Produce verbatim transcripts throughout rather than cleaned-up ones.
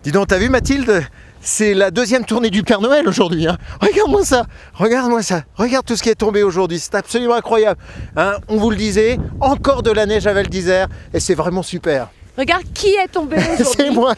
Dis donc, t'as vu Mathilde? C'est la deuxième tournée du Père Noël aujourd'hui. Hein. Regarde-moi ça, regarde-moi ça, regarde tout ce qui est tombé aujourd'hui, c'est absolument incroyable. Hein, on vous le disait, encore de la neige à Val d'Isère et c'est vraiment super. Regarde qui est tombé aujourd'hui. C'est moi.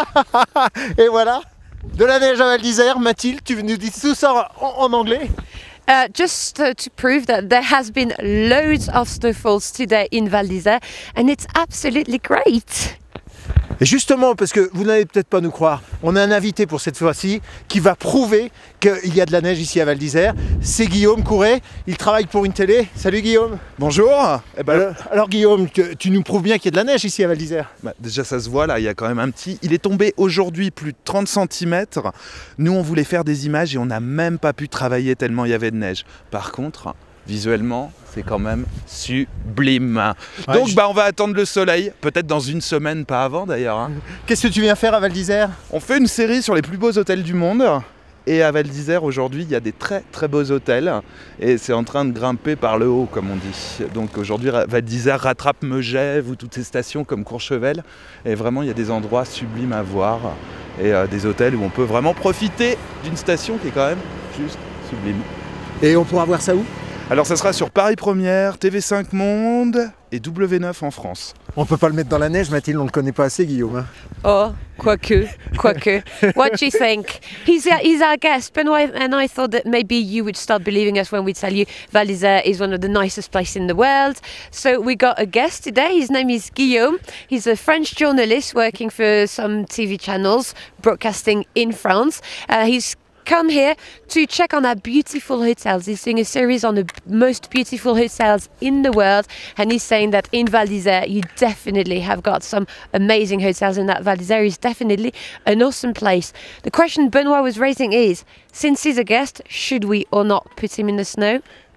Et voilà, de la neige à Val d'Isère. Mathilde, tu nous dis tout ça en, en anglais? Uh, just uh, to prove that there has been loads of snowfalls today in Val d'Isère and it's absolutely great. Et justement, parce que vous n'allez peut-être pas nous croire, on a un invité pour cette fois-ci qui va prouver qu'il y a de la neige ici à Val d'Isère. C'est Guillaume Couret, il travaille pour une télé. Salut Guillaume. Bonjour. Eh ben, alors, alors Guillaume, tu, tu nous prouves bien qu'il y a de la neige ici à Val d'Isère. Bah, déjà ça se voit là, il y a quand même un petit... Il est tombé aujourd'hui plus de trente centimètres. Nous on voulait faire des images et on n'a même pas pu travailler tellement il y avait de neige. Par contre, visuellement, c'est quand même sublime. Ouais, Donc je... bah, on va attendre le soleil, peut-être dans une semaine, pas avant d'ailleurs. Hein. Qu'est-ce que tu viens faire à Val d'Isère? On fait une série sur les plus beaux hôtels du monde. Et à Val d'Isère aujourd'hui, il y a des très très beaux hôtels. Et c'est en train de grimper par le haut, comme on dit. Donc aujourd'hui, Val d'Isère rattrape Megève ou toutes ces stations comme Courchevel. Et vraiment, il y a des endroits sublimes à voir. Et euh, des hôtels où on peut vraiment profiter d'une station qui est quand même juste sublime. Et on pourra voir ça où? Alors ça sera sur Paris Première, T V cinq Monde et W neuf en France. On peut pas le mettre dans la neige, Mathilde, on le connaît pas assez, Guillaume. Hein. Oh, quoique, quoique. What do you think? He's our, he's our guest, Benoit, and I thought that maybe you would start believing us when we tell you Val d'Isère is one of the nicest places in the world. So we got a guest today. His name is Guillaume. He's a French journalist working for some T V channels broadcasting in France. Uh, he's come here to check on our beautiful hotels. He's doing a series on the most beautiful hotels in the world, and he's saying that in Val d'Isère you definitely have got some amazing hotels, and that Val d'Isère is definitely an awesome place. The question Benoit was raising is, since he's a guest, should we or not put him in the snow?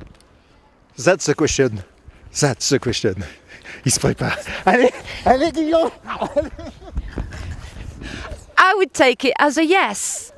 That's the question. That's the question. Il se prépare. Allez, allez Guillaume. I would take it as a yes.